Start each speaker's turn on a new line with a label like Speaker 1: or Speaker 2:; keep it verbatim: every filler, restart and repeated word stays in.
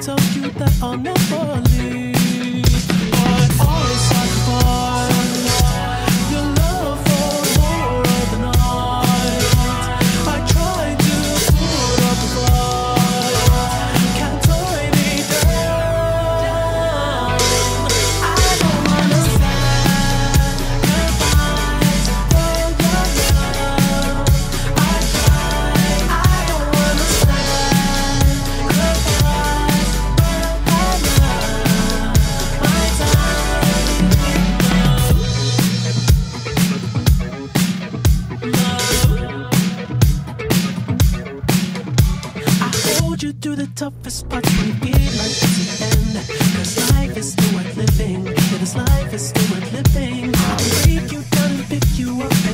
Speaker 1: tell you that I'll never leave. But always sacrifice your love for more of the night. I try to put up a fight, can't tie me down. I don't understand goodbyes for your love. I try, I don't understand goodbyes for my love, my time. I hold you through the toughest parts when you feel like it's the end. Cause life is still worth living. Yeah, this life is still worth living. I'll break you down and pick you up.